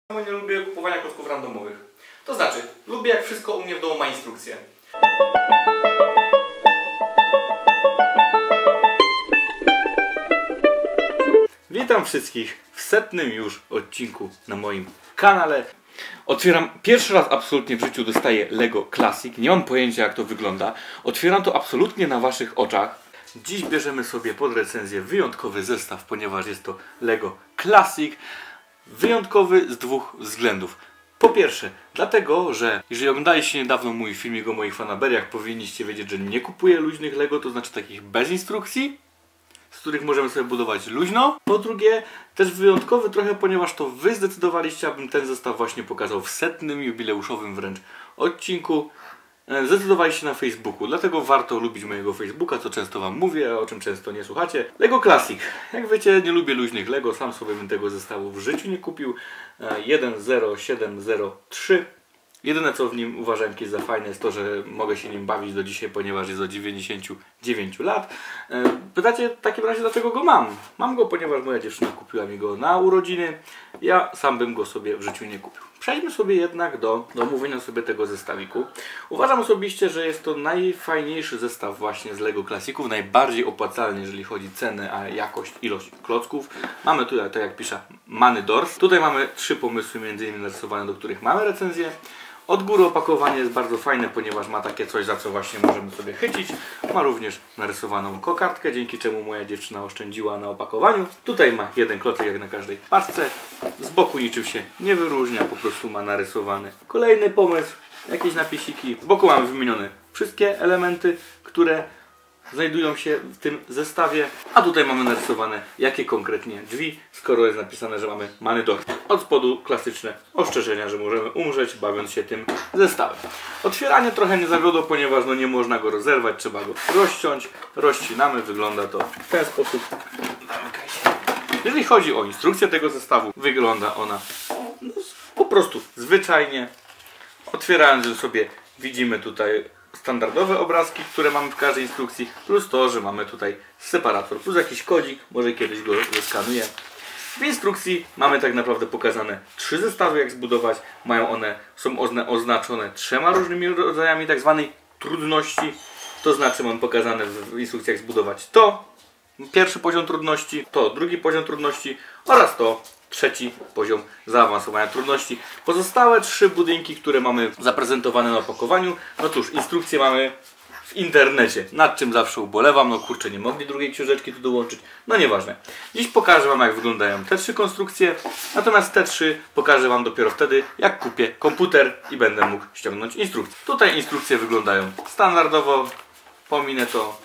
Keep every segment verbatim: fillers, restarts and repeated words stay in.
Nie lubię kupowania klocków randomowych. To znaczy, lubię jak wszystko u mnie w domu ma instrukcję. Witam wszystkich w setnym już odcinku na moim kanale. Otwieram, pierwszy raz absolutnie w życiu dostaję Lego Classic. Nie mam pojęcia jak to wygląda. Otwieram to absolutnie na waszych oczach. Dziś bierzemy sobie pod recenzję wyjątkowy zestaw, ponieważ jest to Lego Classic. Wyjątkowy z dwóch względów. Po pierwsze, dlatego, że jeżeli oglądaliście niedawno mój filmik o moich fanaberiach, powinniście wiedzieć, że nie kupuję luźnych Lego, to znaczy takich bez instrukcji, z których możemy sobie budować luźno. Po drugie, też wyjątkowy trochę, ponieważ to wy zdecydowaliście, abym ten zestaw właśnie pokazał w setnym, jubileuszowym wręcz odcinku. Zdecydowaliście na Facebooku, dlatego warto lubić mojego Facebooka, co często wam mówię, a o czym często nie słuchacie. Lego Classic. Jak wiecie, nie lubię luźnych Lego, sam sobie bym tego zestawu w życiu nie kupił. jeden zero siedem zero trzy. Jedyne co w nim uważam jakieś za fajne jest to, że mogę się nim bawić do dzisiaj, ponieważ jest do dziewięćdziesięciu dziewięciu lat. Pytacie w takim razie dlaczego go mam? Mam go, ponieważ moja dziewczyna kupiła mi go na urodziny. Ja sam bym go sobie w życiu nie kupił. Przejdźmy sobie jednak do, do omówienia sobie tego zestawiku. Uważam osobiście, że jest to najfajniejszy zestaw właśnie z Lego Classiców, najbardziej opłacalny, jeżeli chodzi o cenę, a jakość, ilość klocków. Mamy tutaj, tak jak pisze, Many Doors. Tutaj mamy trzy pomysły między innymi narysowane, do których mamy recenzję. Od góry opakowanie jest bardzo fajne, ponieważ ma takie coś, za co właśnie możemy sobie chycić. Ma również narysowaną kokardkę, dzięki czemu moja dziewczyna oszczędziła na opakowaniu. Tutaj ma jeden klocek jak na każdej paczce. Z boku niczym się nie wyróżnia, po prostu ma narysowany kolejny pomysł, jakieś napisiki. Z boku mamy wymienione wszystkie elementy, które znajdują się w tym zestawie, a tutaj mamy narysowane jakie konkretnie drzwi, skoro jest napisane, że mamy Many Doors. Od spodu klasyczne ostrzeżenia, że możemy umrzeć bawiąc się tym zestawem. Otwieranie trochę nie zawiodło, ponieważ no nie można go rozerwać, trzeba go rozciąć. Rozcinamy, wygląda to w ten sposób. Zamykaj się. Jeżeli chodzi o instrukcję tego zestawu, wygląda ona no, po prostu zwyczajnie. Otwierając sobie widzimy tutaj standardowe obrazki, które mamy w każdej instrukcji, plus to, że mamy tutaj separator, plus jakiś kodzik, może kiedyś go zeskanuję. W instrukcji mamy tak naprawdę pokazane trzy zestawy, jak zbudować. Mają one, są oznaczone trzema różnymi rodzajami tak zwanej trudności. To znaczy mam pokazane w instrukcji, jak zbudować to, pierwszy poziom trudności, to drugi poziom trudności oraz to trzeci poziom zaawansowania trudności. Pozostałe trzy budynki, które mamy zaprezentowane na opakowaniu, no cóż, instrukcje mamy w internecie, nad czym zawsze ubolewam. No kurczę, nie mogli drugiej książeczki tu dołączyć, no nieważne. Dziś pokażę wam, jak wyglądają te trzy konstrukcje, natomiast te trzy pokażę wam dopiero wtedy, jak kupię komputer i będę mógł ściągnąć instrukcję. Tutaj instrukcje wyglądają standardowo, pominę to.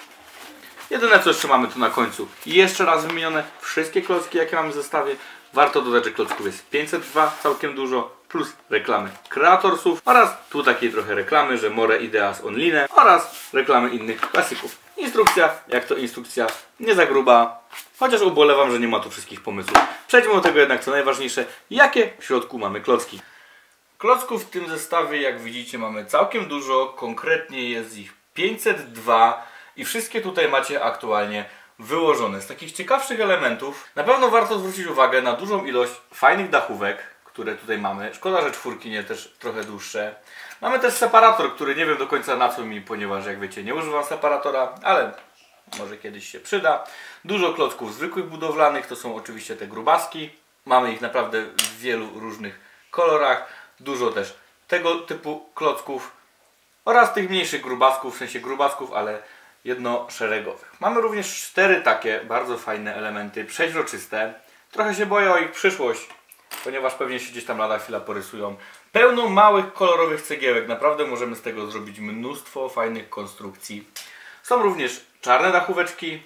Jedyne co jeszcze mamy tu na końcu, jeszcze raz wymienione wszystkie klocki, jakie mamy w zestawie. Warto dodać, że klocków jest pięćset dwa, całkiem dużo, plus reklamy Creatorsów oraz tu takiej trochę reklamy, że more ideas online oraz reklamy innych klasyków. Instrukcja, jak to instrukcja, nie za gruba, chociaż ubolewam, że nie ma tu wszystkich pomysłów. Przejdźmy do tego jednak co najważniejsze, jakie w środku mamy klocki. Klocków w tym zestawie, jak widzicie, mamy całkiem dużo, konkretnie jest ich pięćset dwa i wszystkie tutaj macie aktualnie wyłożone. Z takich ciekawszych elementów na pewno warto zwrócić uwagę na dużą ilość fajnych dachówek, które tutaj mamy. Szkoda, że czwórki nie też trochę dłuższe. Mamy też separator, który nie wiem do końca na co mi, ponieważ jak wiecie nie używam separatora, ale może kiedyś się przyda. Dużo klocków zwykłych budowlanych, to są oczywiście te grubaski. Mamy ich naprawdę w wielu różnych kolorach. Dużo też tego typu klocków oraz tych mniejszych grubasków, w sensie grubasków, ale jednoszeregowych. Mamy również cztery takie bardzo fajne elementy przeźroczyste. Trochę się boję o ich przyszłość, ponieważ pewnie się gdzieś tam lada chwila porysują. Pełno małych, kolorowych cegiełek. Naprawdę możemy z tego zrobić mnóstwo fajnych konstrukcji. Są również czarne dachóweczki,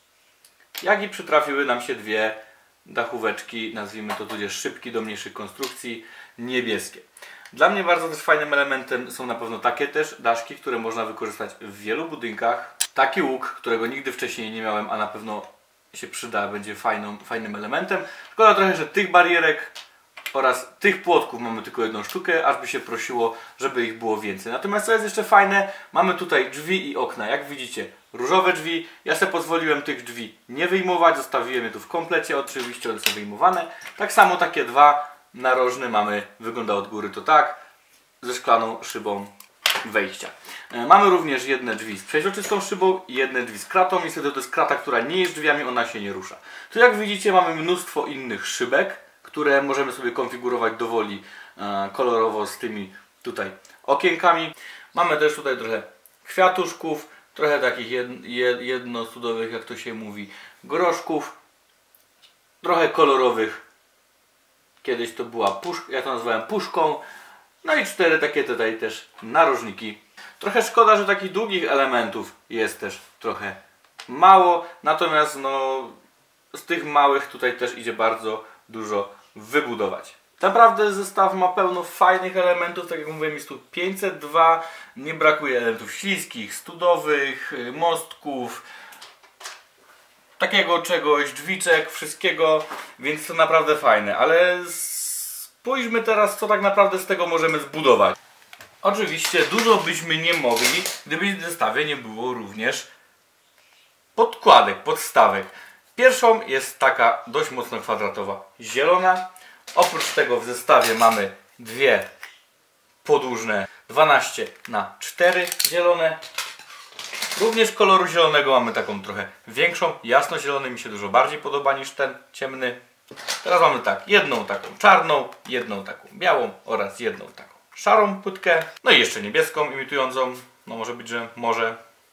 jak i przytrafiły nam się dwie dachóweczki, nazwijmy to tudzież szybki do mniejszych konstrukcji, niebieskie. Dla mnie bardzo też fajnym elementem są na pewno takie też daszki, które można wykorzystać w wielu budynkach. Taki łuk, którego nigdy wcześniej nie miałem, a na pewno się przyda, będzie fajną, fajnym elementem. Szkoda trochę, że tych barierek oraz tych płotków mamy tylko jedną sztukę, aż by się prosiło, żeby ich było więcej. Natomiast co jest jeszcze fajne, mamy tutaj drzwi i okna. Jak widzicie, różowe drzwi. Ja sobie pozwoliłem tych drzwi nie wyjmować, zostawiłem je tu w komplecie, oczywiście one są wyjmowane. Tak samo takie dwa narożny mamy, wygląda od góry to tak, ze szklaną szybą wejścia. Mamy również jedne drzwi z przeźroczystą szybą i jedne drzwi z kratą. Niestety to jest krata, która nie jest drzwiami, ona się nie rusza. Tu jak widzicie mamy mnóstwo innych szybek, które możemy sobie konfigurować dowoli kolorowo z tymi tutaj okienkami. Mamy też tutaj trochę kwiatuszków, trochę takich jednocudowych, jak to się mówi, groszków, trochę kolorowych. Kiedyś to była puszka, ja to nazwałem puszką. No i cztery takie tutaj też narożniki. Trochę szkoda, że takich długich elementów jest też trochę mało. Natomiast no, z tych małych tutaj też idzie bardzo dużo wybudować. Naprawdę zestaw ma pełno fajnych elementów. Tak jak mówiłem, jest tu pięćset dwa. Nie brakuje elementów śliskich, studowych, mostków, takiego czegoś, drzwiczek, wszystkiego. Więc to naprawdę fajne. Ale spójrzmy teraz, co tak naprawdę z tego możemy zbudować. Oczywiście dużo byśmy nie mogli, gdyby w zestawie nie było również podkładek, podstawek. Pierwszą jest taka dość mocno kwadratowa, zielona. Oprócz tego w zestawie mamy dwie podłużne dwanaście na cztery zielone. Również koloru zielonego mamy taką trochę większą, jasno-zielony mi się dużo bardziej podoba niż ten ciemny. Teraz mamy tak, jedną taką czarną, jedną taką białą oraz jedną taką szarą płytkę. No i jeszcze niebieską imitującą, no może być, że może.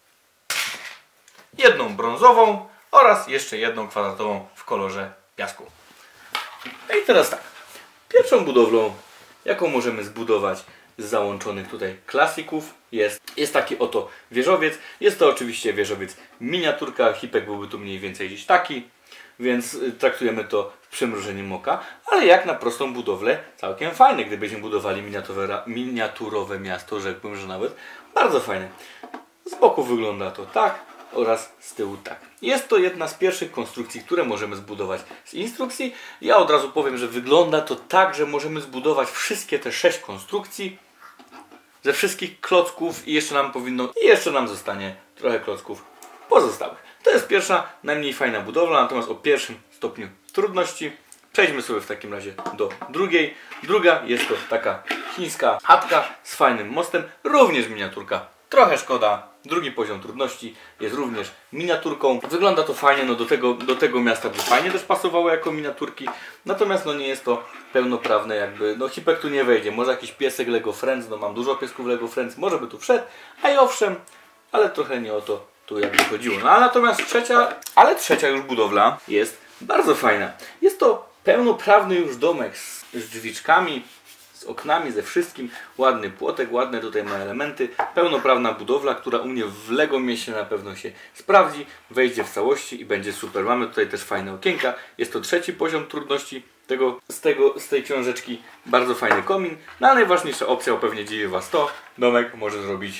Jedną brązową oraz jeszcze jedną kwadratową w kolorze piasku. No i teraz tak, pierwszą budowlą, jaką możemy zbudować z załączonych tutaj klasików jest, jest taki oto wieżowiec. Jest to oczywiście wieżowiec miniaturka, hipek byłby tu mniej więcej gdzieś taki, więc traktujemy to z przymrużeniem oka, ale jak na prostą budowlę całkiem fajne, gdybyśmy budowali miniaturowe, miniaturowe miasto, rzekłbym, że nawet bardzo fajne. Z boku wygląda to tak oraz z tyłu tak. Jest to jedna z pierwszych konstrukcji, które możemy zbudować z instrukcji. Ja od razu powiem, że wygląda to tak, że możemy zbudować wszystkie te sześć konstrukcji ze wszystkich klocków i jeszcze nam powinno, i jeszcze nam zostanie trochę klocków pozostałych. To jest pierwsza, najmniej fajna budowla, natomiast o pierwszym stopniu trudności. Przejdźmy sobie w takim razie do drugiej. Druga jest to taka chińska chatka z fajnym mostem, również miniaturka. Trochę szkoda. Drugi poziom trudności jest również miniaturką. Wygląda to fajnie, no do tego, do tego miasta by fajnie też pasowało jako miniaturki. Natomiast no nie jest to pełnoprawne jakby, no hipek tu nie wejdzie. Może jakiś piesek Lego Friends, no mam dużo piesków Lego Friends, może by tu wszedł. A i owszem, ale trochę nie o to tu jakby chodziło. No a natomiast trzecia, ale trzecia już budowla jest bardzo fajna. Jest to pełnoprawny już domek z, z drzwiczkami, z oknami, ze wszystkim. Ładny płotek, ładne tutaj ma elementy. Pełnoprawna budowla, która u mnie w Lego mieście na pewno się sprawdzi. Wejdzie w całości i będzie super. Mamy tutaj też fajne okienka. Jest to trzeci poziom trudności tego, z, tego, z tej książeczki. Bardzo fajny komin. No a najważniejsza opcja, o pewnie dziwi Was to, domek może zrobić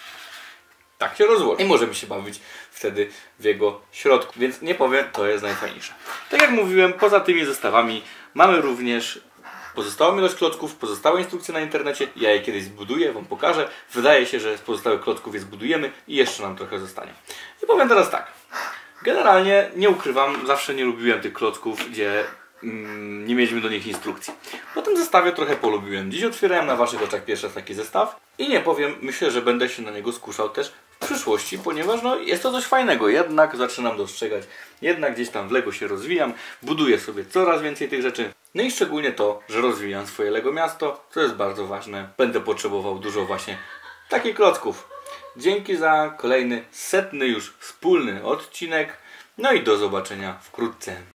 tak się rozłoży. I możemy się bawić wtedy w jego środku. Więc nie powiem, to jest najfajniejsze. Tak jak mówiłem, poza tymi zestawami mamy również pozostałą ilość klocków, pozostałe instrukcje na internecie. Ja je kiedyś zbuduję, Wam pokażę. Wydaje się, że z pozostałych klocków je zbudujemy i jeszcze nam trochę zostanie. I powiem teraz tak. Generalnie nie ukrywam, zawsze nie lubiłem tych klocków, gdzie mm, nie mieliśmy do nich instrukcji. Po tym zestawie trochę polubiłem. Dziś otwierałem na Waszych oczach pierwszy raz taki zestaw i nie powiem, myślę, że będę się na niego skuszał też w przyszłości, ponieważ no, jest to coś fajnego. Jednak zaczynam dostrzegać, jednak gdzieś tam w Lego się rozwijam, buduję sobie coraz więcej tych rzeczy. No i szczególnie to, że rozwijam swoje Lego miasto, co jest bardzo ważne. Będę potrzebował dużo właśnie takich klocków. Dzięki za kolejny setny już wspólny odcinek. No i do zobaczenia wkrótce.